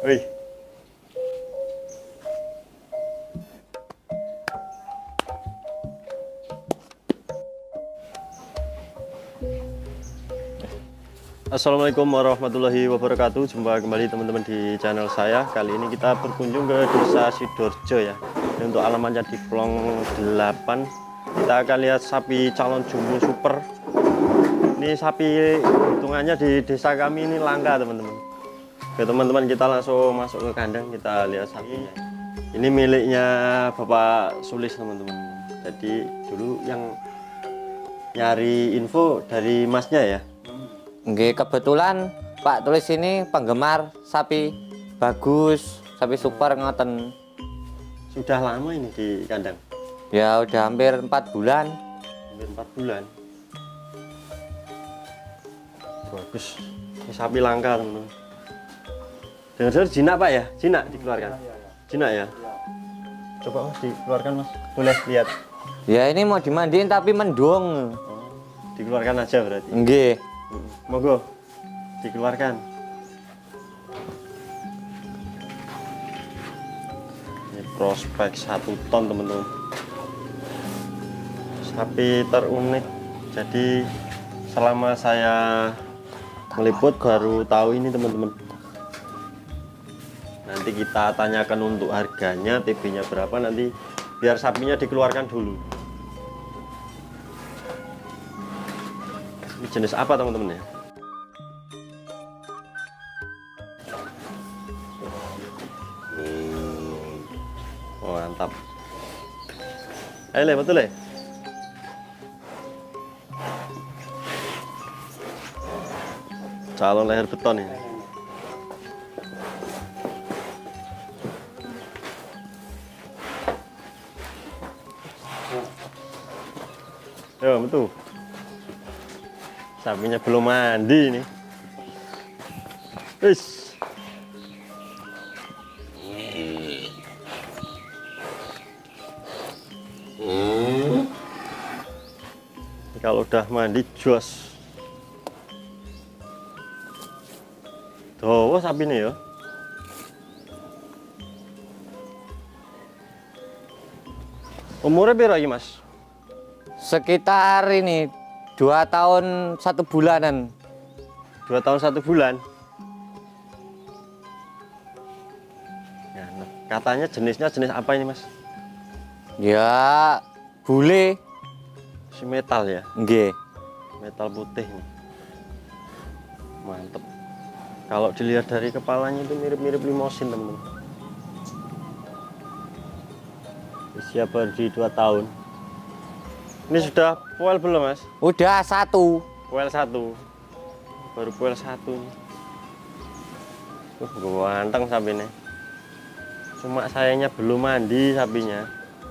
Wih. Assalamualaikum warahmatullahi wabarakatuh. Jumpa kembali teman-teman di channel saya. Kali ini kita berkunjung ke desa Sidoarjo ya. Ini untuk alamannya di Plong 8. Kita akan lihat sapi calon jumbo super. Ini sapi hitungannya di desa kami ini langka teman-teman. Oke teman-teman, kita langsung masuk ke kandang, kita lihat sapinya. Ini miliknya Bapak Sulis teman-teman. Jadi dulu yang nyari info dari masnya ya. Nggih, kebetulan Pak Tulis ini penggemar sapi bagus, sapi super ngoten. Sudah lama ini di kandang? Ya udah hampir 4 bulan. Hampir 4 bulan. Bagus. Ini sapi langka teman-teman. Dengar-dengar jinak Pak ya? Jinak dikeluarkan? Jinak ya? Coba Mas dikeluarkan Mas. Boleh lihat. Ya ini mau dimandiin tapi mendung. Oh, dikeluarkan aja berarti. Nggih. Monggo dikeluarkan. Ini prospek 1 ton teman-teman. Sapi terunik. Jadi selama saya meliput baru tahu ini teman-teman. Nanti kita tanyakan untuk harganya, TB-nya berapa, nanti biar sapinya dikeluarkan dulu. Ini jenis apa teman-teman ya? Oh, mantap. Ayo Le, betul Le? Calon leher beton ini. Yo, betul. Sapinya belum mandi ini. Wis. Kalau udah mandi jos. Tuh, sapi ini ya. Umurnya berapa lagi Mas? Sekitar ini 2 tahun 1 bulanan. 2 tahun 1 bulan. Ya, katanya jenisnya jenis apa ini Mas? Ya bule. Si metal ya? Nggih. Metal putih nih. Mantep. Kalau dilihat dari kepalanya itu mirip-mirip limosin teman-teman. Usia baru di 2 tahun. Ini sudah poel belum Mas? Udah 1. Poel 1. Baru poel 1 nih. Ganteng sapinya. Cuma sayangnya belum mandi sapinya.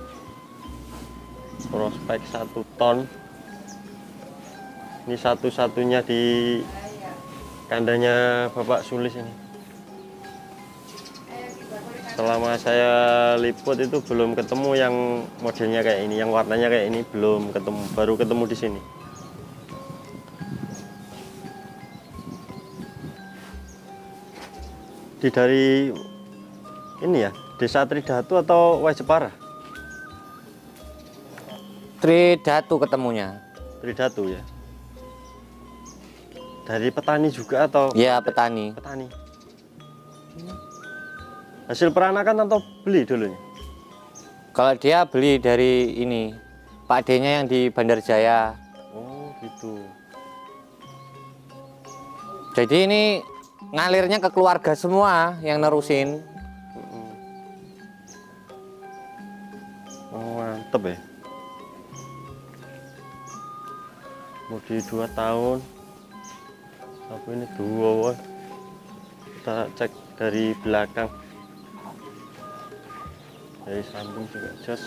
Prospek 1 ton. Ini satu-satunya di kandangnya Bapak Sulis ini. Selama saya liput itu belum ketemu yang modelnya kayak ini, yang warnanya kayak ini belum ketemu, baru ketemu di sini. Dari ini ya, Desa Tridatu atau Waijepara? Tridatu ketemunya. Tridatu ya. Dari petani juga atau? Ya petani. Petani. Hasil peranakan atau beli dulunya? Kalau dia beli dari ini Pak D-nya yang di Bandarjaya. Oh gitu. Jadi ini ngalirnya ke keluarga semua yang nerusin. Oh mantep ya. Mau di 2 tahun. Tapi ini 2 woy. Kita cek dari belakang. Dari samping juga jos.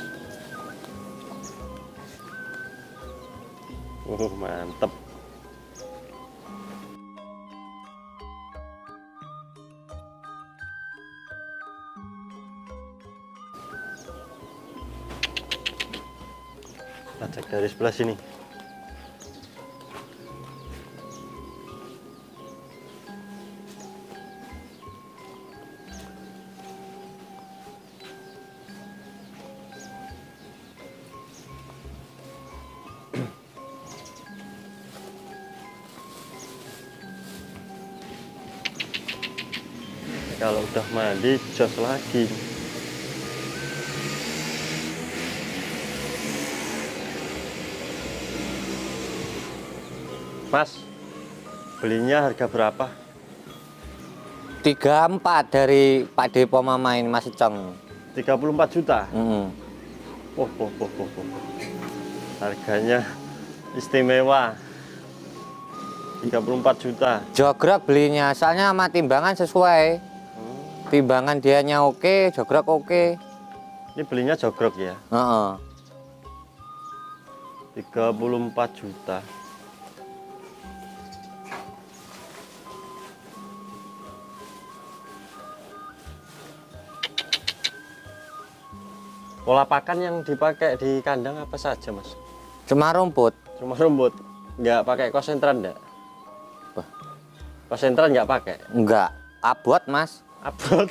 Mantep. Kita cek dari sebelah sini. Kalau udah mandi jos lagi. Mas, belinya harga berapa? 34 dari Pak Depo Mama ini Mas Econg. 34 juta. Mm. Oh. Harganya istimewa. 34 juta. Jogrok belinya, soalnya sama timbangan sesuai. Timbangan dianya oke, jogrok oke. Ini belinya jogrok ya. 34 juta. Pola pakan yang dipakai di kandang apa saja, Mas? Cuma rumput. Cuma rumput. Nggak pakai konsentrat enggak? Wah. Konsentrat nggak pakai? Enggak, abot Mas. Abot.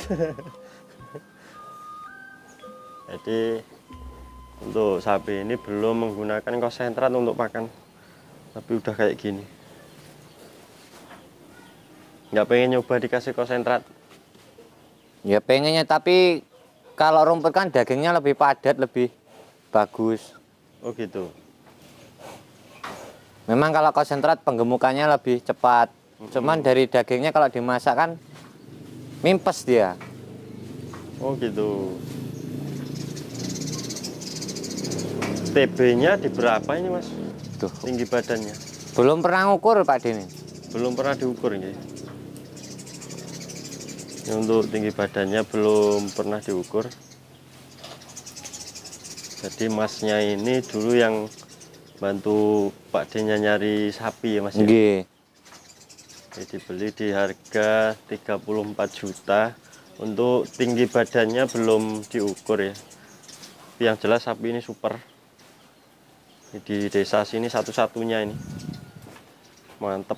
Jadi untuk sapi ini belum menggunakan konsentrat untuk pakan, tapi udah kayak gini. Nggak pengen nyoba dikasih konsentrat? Ya pengennya, tapi kalau rumput kan dagingnya lebih padat, lebih bagus. Oh gitu. Memang kalau konsentrat penggemukannya lebih cepat. Cuman dari dagingnya kalau dimasak kan mimpes dia. Oh gitu. TB-nya di berapa ini, Mas? Tuh. Tinggi badannya? Belum pernah ngukur Pak Dini. Belum pernah diukur ya. Untuk tinggi badannya belum pernah diukur. Jadi masnya ini dulu yang bantu Pak D-nya nyari sapi ya, Mas ya? Nggih. Jadi beli di harga 34 juta. Untuk tinggi badannya belum diukur ya. Tapi yang jelas sapi ini super. Di desa sini satu-satunya ini. Mantep.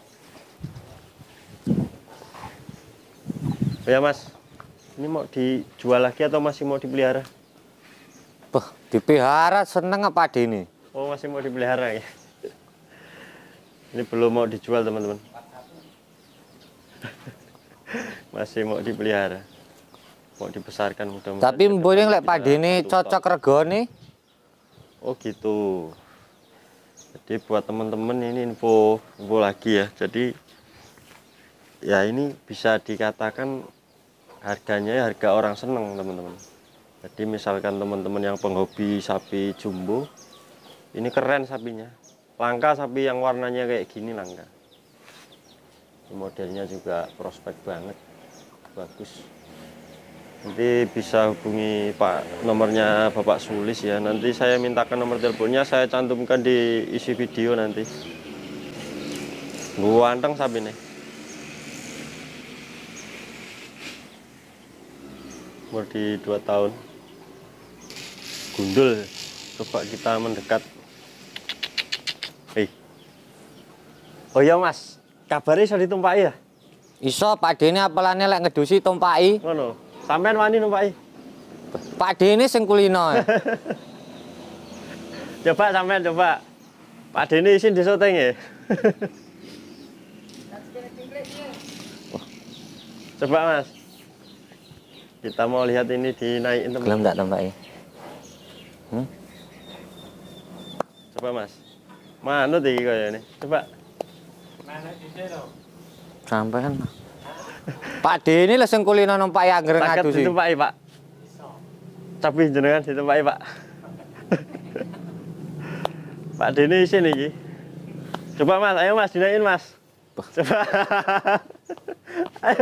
Ya Mas, ini mau dijual lagi atau masih mau dipelihara? Wah, dipelihara seneng Pak Dini. Oh, masih mau dipelihara ya? Ini belum mau dijual teman-teman. Masih mau dipelihara. Mau dibesarkan mudah-mudahan. Tapi boleh lek Pak Dini cocok regone. Oh gitu. Jadi buat teman-teman ini info lagi ya. Jadi ya ini bisa dikatakan harganya ya harga orang seneng teman-teman. Jadi misalkan teman-teman yang penghobi sapi jumbo, ini keren sapinya. Langka sapi yang warnanya kayak gini, langka. Modelnya juga prospek banget, bagus. Nanti bisa hubungi Pak, nomornya Bapak Sulis ya. Nanti saya mintakan nomor teleponnya, saya cantumkan di isi video nanti. Gua anteng sapi nih. Umur di 2 tahun. Gundul. Coba kita mendekat. Oh iya Mas, kabarnya bisa ditumpaki ya? Iso Pak Dini apalane lek ngedusi tumpaki. Ngono. Sampean wani numpaki? Pak Dini sing kulino. Coba sampean coba. Pak Deni isin disoteng ya. Coba Mas. Kita mau lihat ini dinaikin teman. Gelem ndak tumpaki? Coba Mas. Manut iki kaya ini. Coba. Sampai kan. Pak Dini lah sing kulino numpaki angger Saged ngadusi. ditumpaki, Pak. Tapi jenengan ditumpaki, Pak. Pak Deni isin iki. Coba Mas, ayo Mas dinaikin Mas. Coba. Ayo.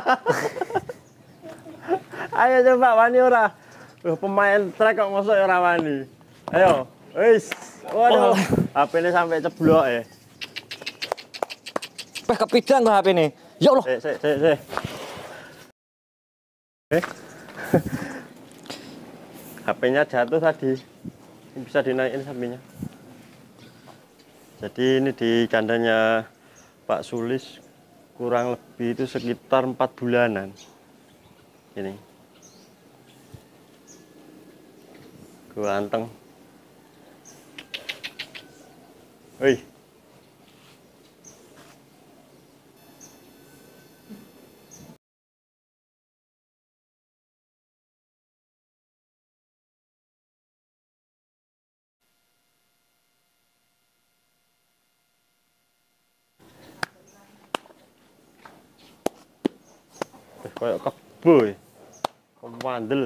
Ayo coba wani ora. Pemain trek kok mosok ora wani. Ayo. Wis. Waduh. HP-ne sampai ceblok ya. Kepidang kok HP ini. Ya Allah. Sik. HP-nya jatuh tadi. Ini bisa dinaikin sapinya. Jadi ini di kandangnya Pak Sulis kurang lebih itu sekitar 4 bulanan. Ini. Gua anteng. Wih. Kayak kebo ya. Komandel.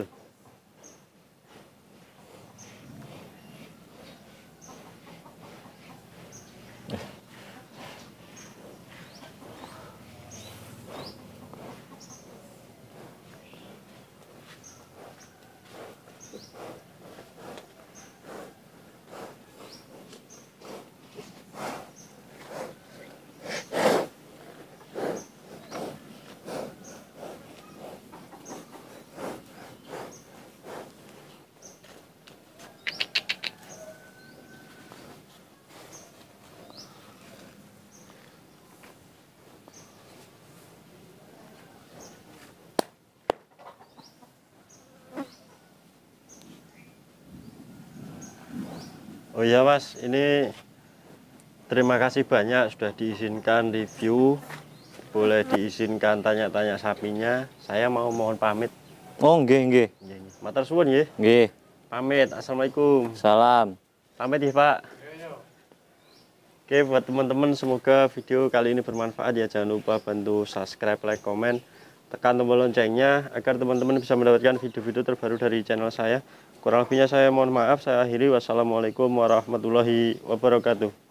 Oh iya Mas, ini terima kasih banyak sudah diizinkan review. Boleh diizinkan tanya-tanya sapinya. Saya mau mohon pamit. Oh, nggih. Matur suwun nggih. Nggih. Pamit. Assalamualaikum. Salam. Pamit ya Pak. Oke, buat teman-teman semoga video kali ini bermanfaat ya. Jangan lupa bantu subscribe, like, komen, tekan tombol loncengnya agar teman-teman bisa mendapatkan video-video terbaru dari channel saya. Kurang lebihnya saya mohon maaf. Saya akhiri. Wassalamualaikum warahmatullahi wabarakatuh.